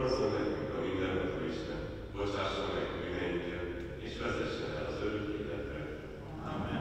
Adjon nekünk a mindenható Isten, bocsásson meg bűneinket, és vezessen el az örök életre. Amen.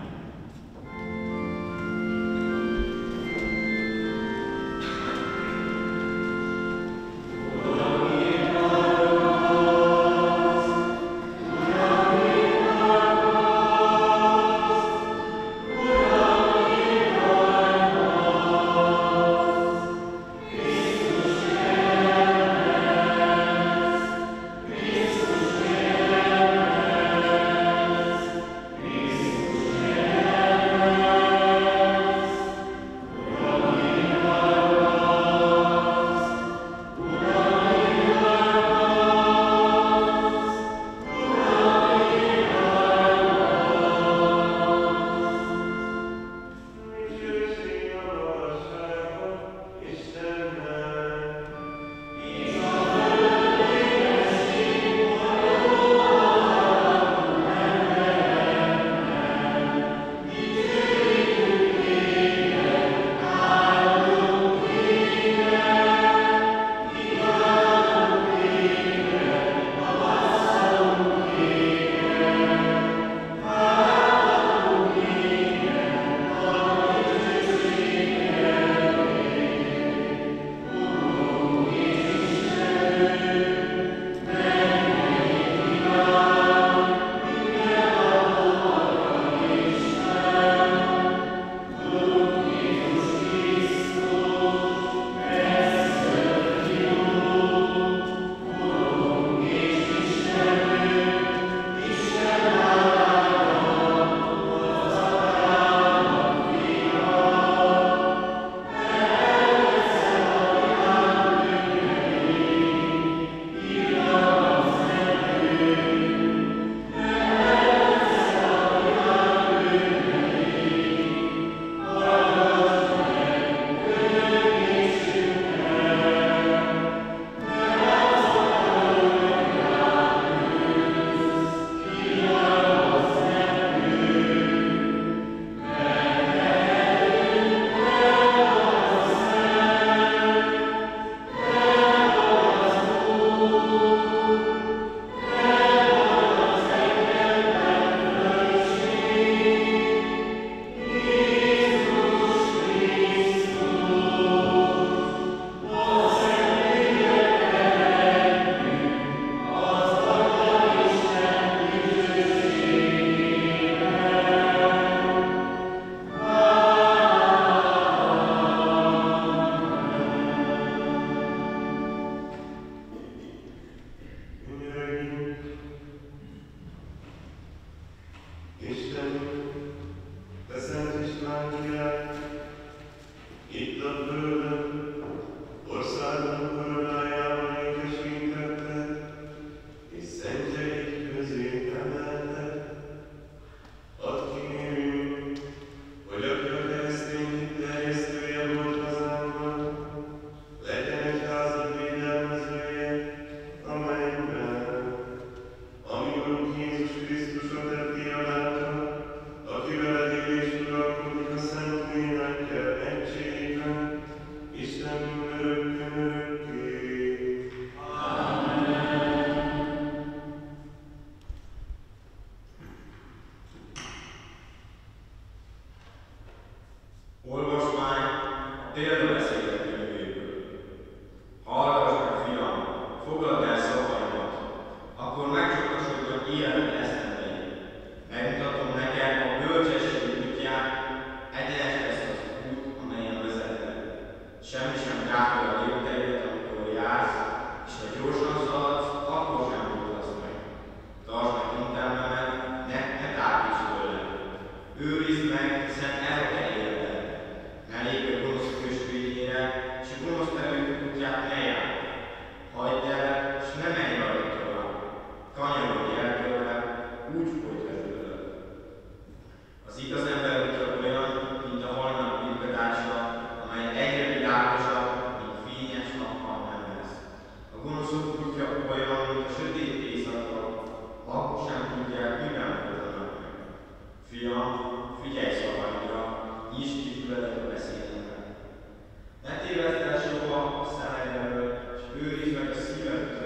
Ne téveszd el soha a szemed elől, és őrizd meg a szíved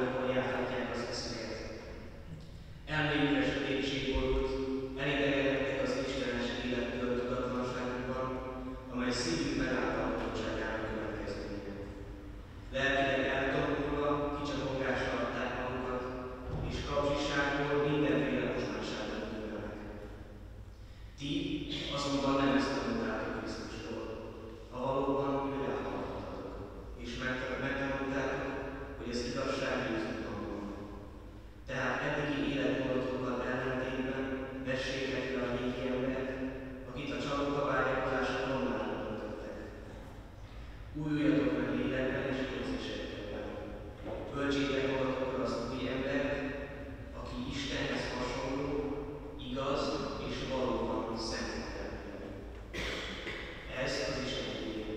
világokon járhatják az eszüket. Elméjükre sötétség borult, elidegenedtek az istenes élettől tudatlanságukban, amely szívük megáltalatottságának következménye. Lelkileg eltompulva, kicsapongásra adták magukat, és kapzsiságból mindenféle mosnánságot művelnek. Ti azonban nem ezt tanultátok Krisztustól, ha valóban őre hallgattatok, és megtanultátok, hogy az igazság Jézusban van. Tehát eddigi életmódotokkal ellentétben vessétek le a régi embert, akit a csalóka vágyakozások romlára döntöttek. Újuljatok meg lélekben és érzésekben. Öltsétek magatokra az új embert, aki Istenhez hasonló, igaz és valóban szenvedetlen. Ez az Isten igéje.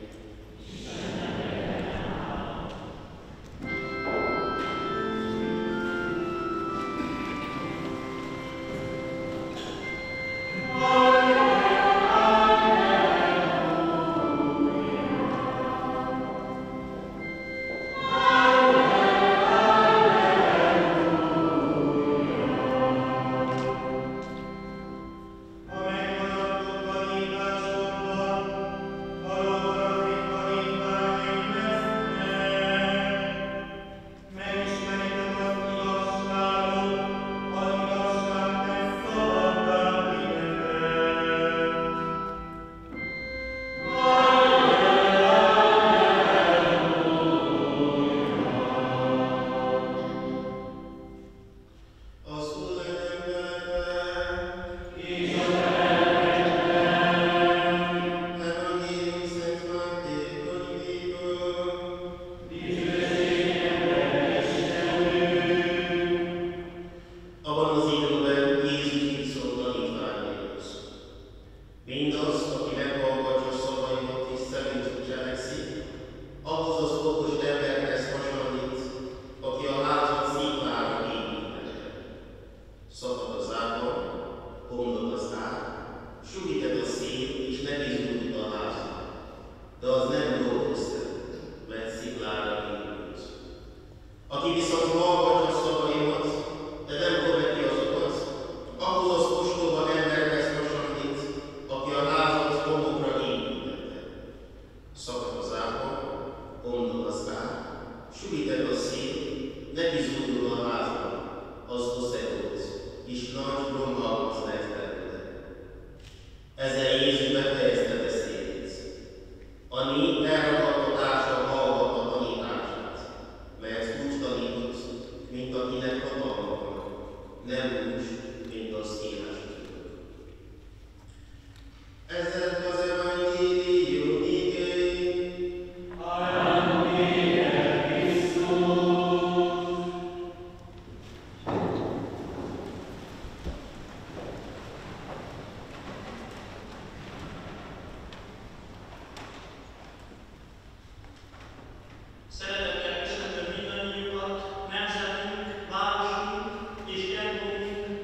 Szeretettel köszöntöm mindannyiukat, nemzetünk, városunk és templomunk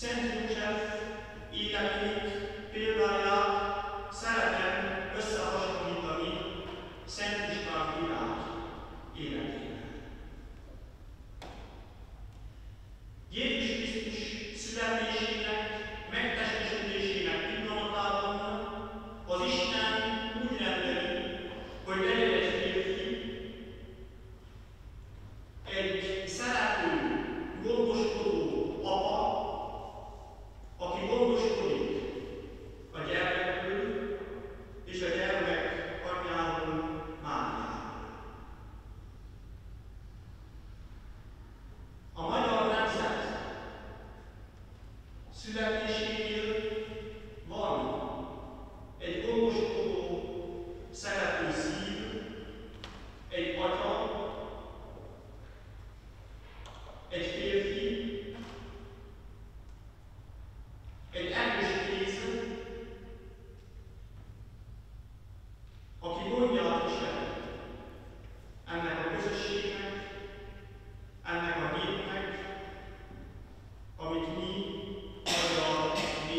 Szent József életének példáját szeretem összehasonlítani Szent István király életével. Jézus Krisztus születésének, megtestesülésének pillanatában az Isten úgy rendeli, hogy legyen egy férfi, egy szerető, gondoskodó apa, aki gondoskodik a gyermekről és a gyermek anyjáról, Máriáról. A magyar nemzet születésénél van egy gondoskodó, szerető szív, egy atya, egy férfi, egy erős kéz, aki gondját viseli ennek a közösségnek, ennek a népnek, amit mi magyar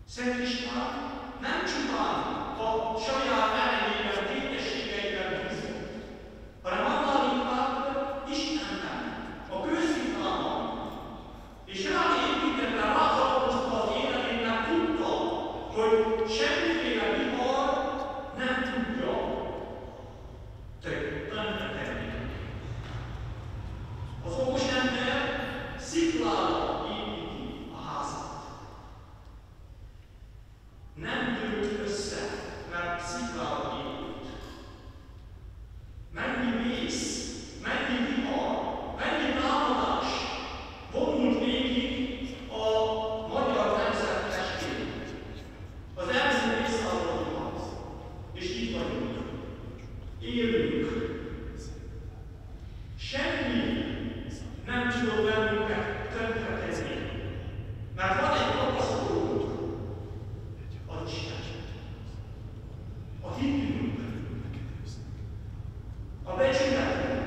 Szent István nem csupán a saját erejében, képességeiben bízott, hanem annál inkább Istenben, a közvitában, és ráépítette, ráalapozta az életét, mert tudta, hogy semmiféle vihar nem tudja tönkretenni. Az okos ember sziklára építi a házat. Nem dőlt össze, mert sziklára épült. Mennyi vész, mennyi vihar, mennyi támadás vonult végig a magyar nemzet testén. Az első évszázadban, és itt vagyunk, élünk. Semmi nem tudod bennünket tönkretenni, mert van egy tapasztalónk, az Isten. A hitünk, a becsületünk.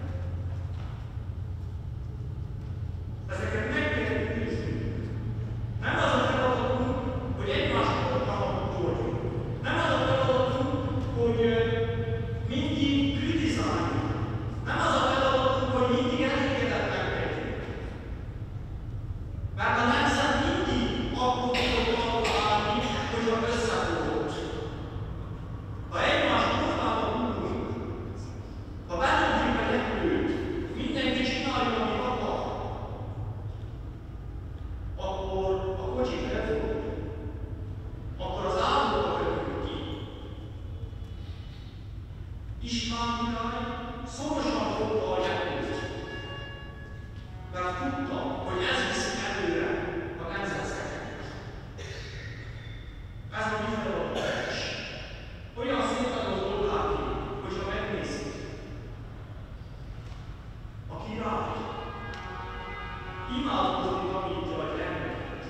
Ezeket meg kell néznünk. Nem az a feladatunk, hogy egymástól haragudjunk. Nem az a feladatunk, hogy mindig kritizáljunk. Nem az a feladatunk, hogy mindig elégedetlen legyünk. Mert a nemzet mindig akkor tudod kalkulálni, hogyha összefogott. Ha egymást profánra tudunk, ha belőlünk a lehetőt, mindenki csinálja, amit akar, akkor a kocsi felfogul, akkor az álmokba kötünk ki. István király szorosan fogta a nyelvét, mert tudta, hogy ez viszi előre a nemzetszeket. Ez a mi feladatunk is. Olyan szépen az oldalán, hogyha megnézzük. A király imádkozni tanítja a gyermeket.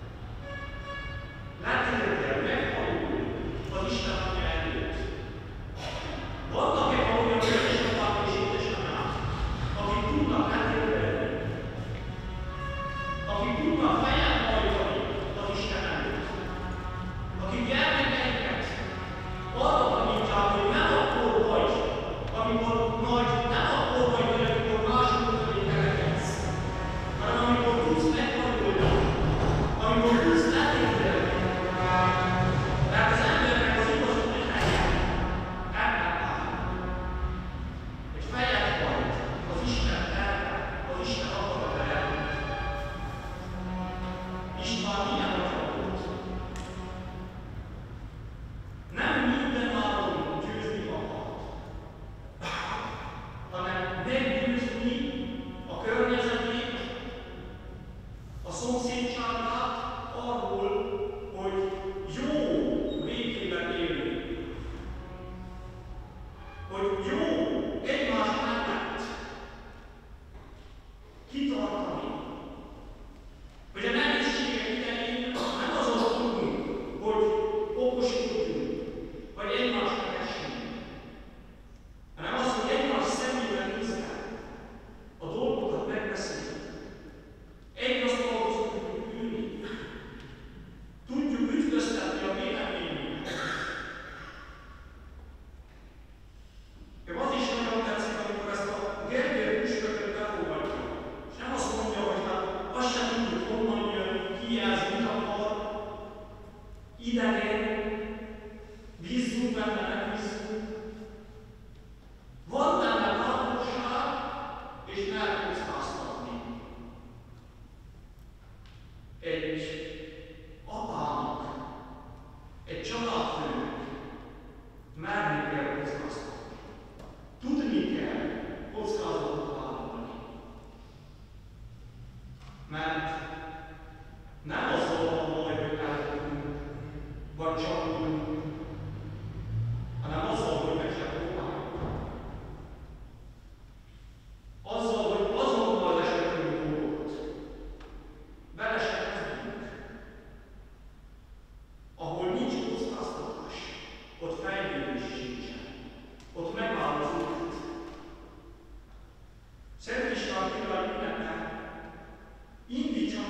Letérdel, meghajul az Isten anyja előtt. Vannak-e olyan édesapák és édesanyák, akik tudnak letérdelni, akik tudnak fejet hajtani az Isten előtt, akik gyermekeiket arra tanítják, hogy nem akkor vagy, amikor nagy, nem akkor vagy, hogy amikor mások felé kerekedsz, hanem amikor tudsz meghajolni, amikor tudsz letérdelni. Mert az embernek az igazú helye ebben áll. Egy fejet hajt az Isten elve, az Isten akarata előtt. István milyen atya volt? Nem minden áron győzni akart, hanem meggyőzni a környezetét, a szomszédságát arról, hogy jó békében élünk. Hogy jó egymás mellett kitartani. Hogy a nehézségek idején nem azon tudunk, hogy okoskodjunk, vagy egymásnak essünk, hanem az, hogy egymás szemébe nézve a dolgokat megbeszéljük. Egy asztalhoz tudjuk ülni. Tudjuk ütköztetni a véleményünket. Az is nagyon tetszik, amikor ezt a Gergely püspököt befogadja. És nem azt mondja, hogy hát azt sem tudjuk, honnan jön, ki ez, mit akar, idegen, bízzunk benne, nem bízzunk. Van benne bátorság, és elkockáztatni. Egy apának, egy családfőnek merni kell kockáztatni. Tudni kell kockázatot vállalni. Mert nem azzal van baj, hogy eltudunk, vagy csalódunk, hanem azzal, hogy meg sem próbáljuk. Azzal, hogy azonnal lesetünk dolgot, bele se kezdünk. Ahol nincs kockáztatás, ott fejlődés sincsen, ott megáll az út. Szent István király ünnepe indítsa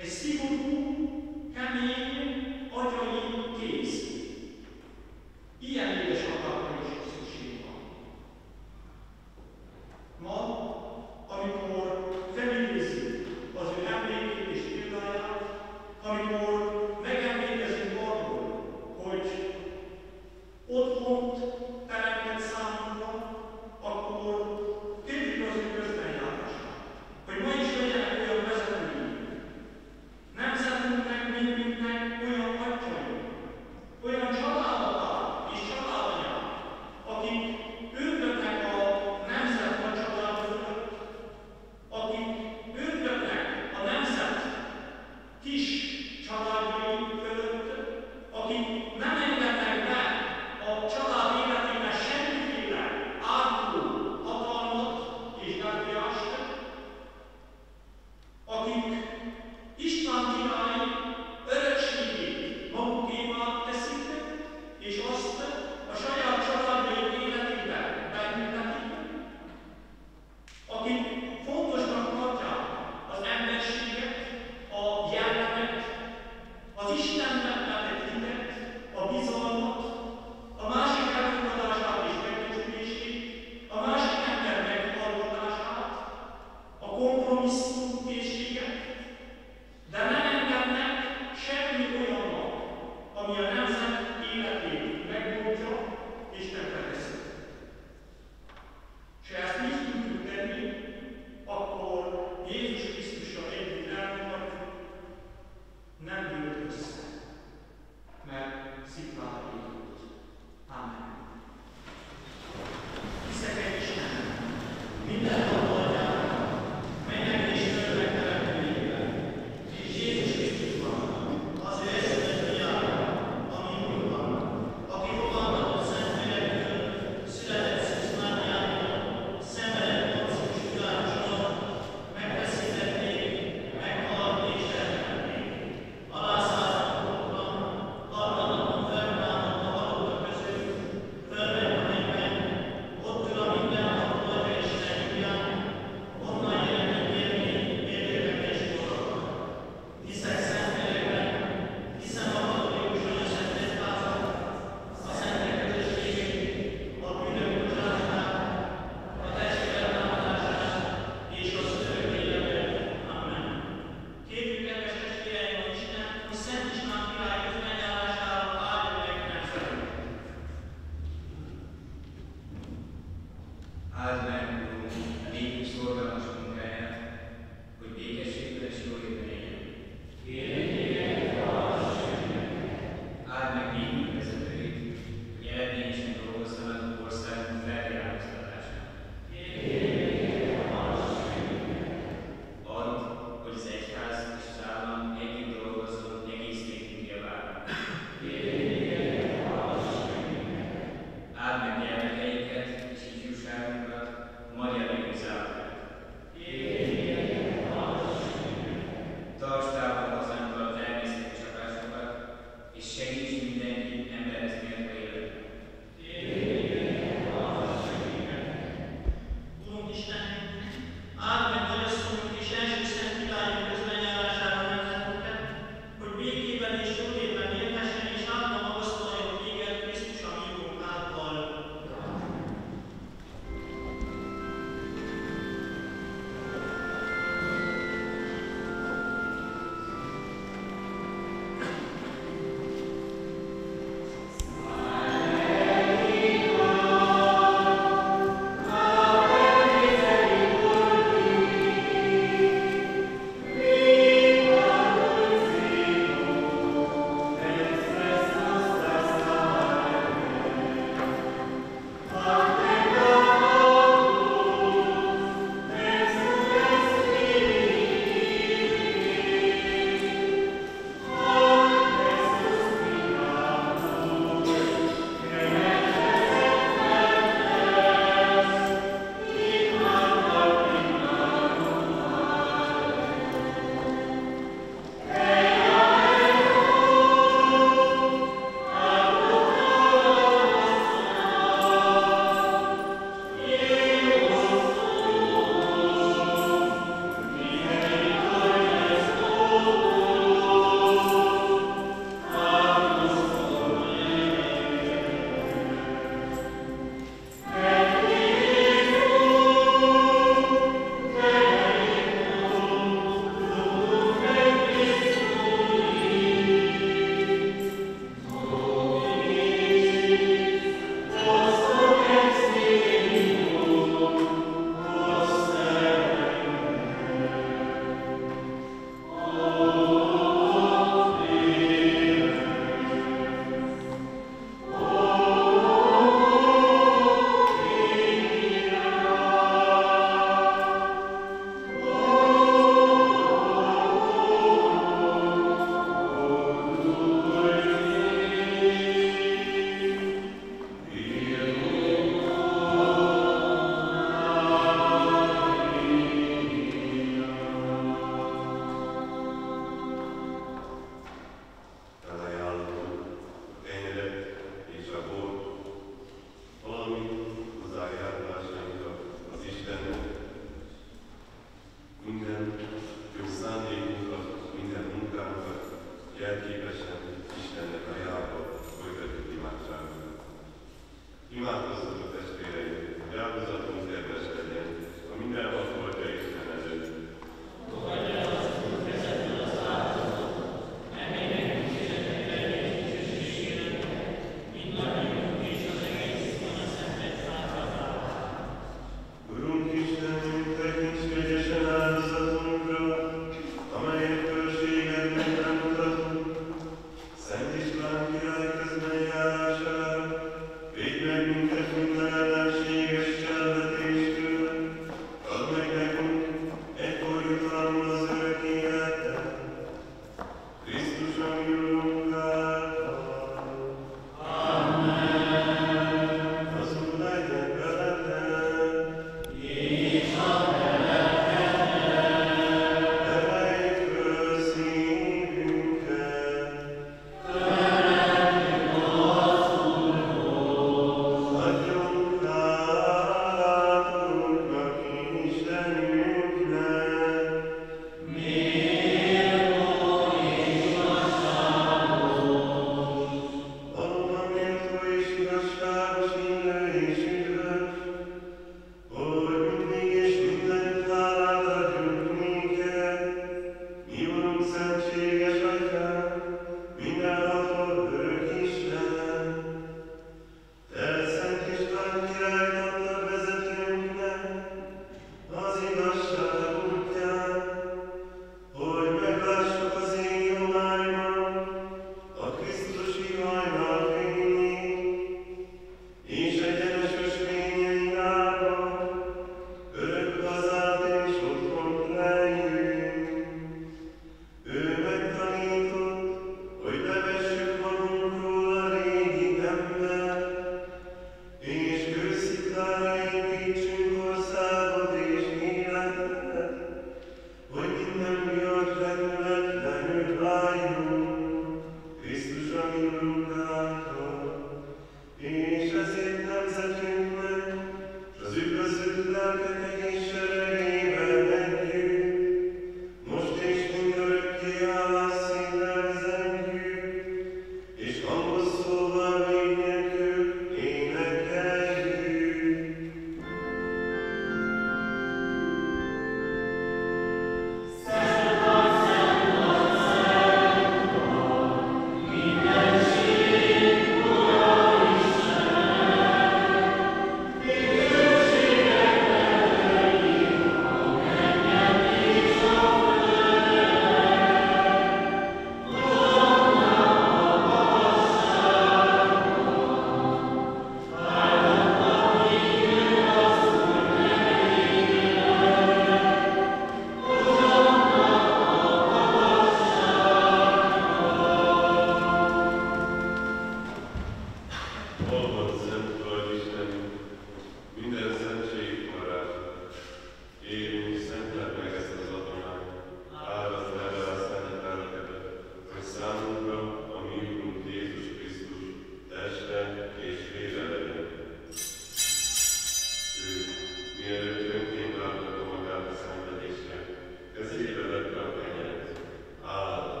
Egy szigorú, kemény, agyai kéz. Ilyen édesapákra is szükség van. Ma, amikor felidézzük az ő emlékét és példáját, amikor megemlékezünk arról, hogy otthont teremtett számunkra, akkor tegyük az ő közbenjárását, hogy ma is legyenek olyan vezetőink, nemzetünknek, népünknek olyan atyai, olyan családapák és családanyák, akik őrködnek a nemzet nagy család fölött, akik őrködnek a nemzet kis családjai fölött, akik nem engednek be a család életében semmiféle áruló hatalmat és befolyást, akik István király örökségét magukévá teszik, és azt a saját családjaik életében beültetik, akik fontosnak tartják az emberséget, a jellemet, az Istenben vetett hitet, a bizalmat, a másik elfogadását és megbecsülését, a másik ember meghallgatását, a kompromisszumkészséget,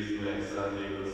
őrizd meg szándékodat